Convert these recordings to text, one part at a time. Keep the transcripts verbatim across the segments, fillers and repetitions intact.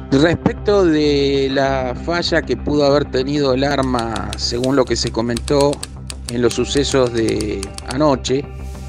Respecto de la falla que pudo haber tenido el arma, según lo que se comentó en los sucesos de anoche,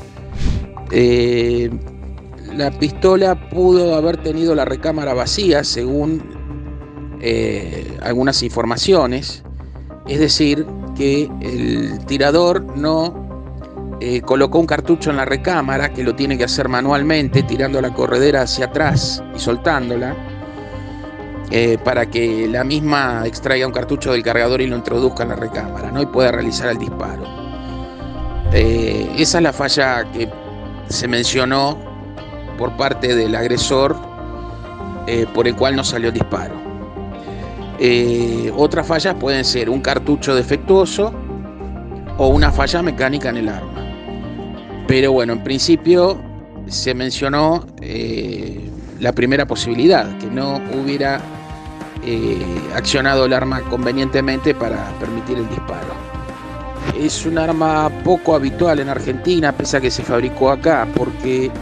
eh, la pistola pudo haber tenido la recámara vacía, según eh, algunas informaciones, es decir, que el tirador no eh, colocó un cartucho en la recámara, que lo tiene que hacer manualmente, tirando la corredera hacia atrás y soltándola, Eh, para que la misma extraiga un cartucho del cargador y lo introduzca en la recámara, ¿no? Y pueda realizar el disparo. Eh, esa es la falla que se mencionó por parte del agresor, eh, por el cual no salió el disparo. Eh, otras fallas pueden ser un cartucho defectuoso o una falla mecánica en el arma. Pero bueno, en principio se mencionó eh, la primera posibilidad, que no hubiera Eh, accionado el arma convenientemente para permitir el disparo. Es un arma poco habitual en Argentina, pese a que se fabricó acá, porque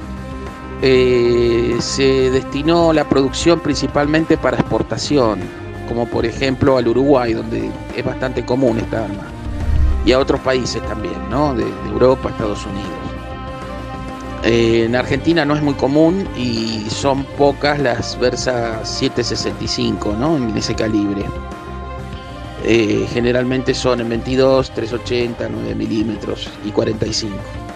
eh, se destinó la producción principalmente para exportación, como por ejemplo al Uruguay, donde es bastante común esta arma, y a otros países también, ¿no? de, de Europa, Estados Unidos. Eh, en Argentina no es muy común y son pocas las Versa siete sesenta y cinco, ¿no? En ese calibre. Eh, generalmente son en veintidós, trescientos ochenta, nueve milímetros y cuarenta y cinco.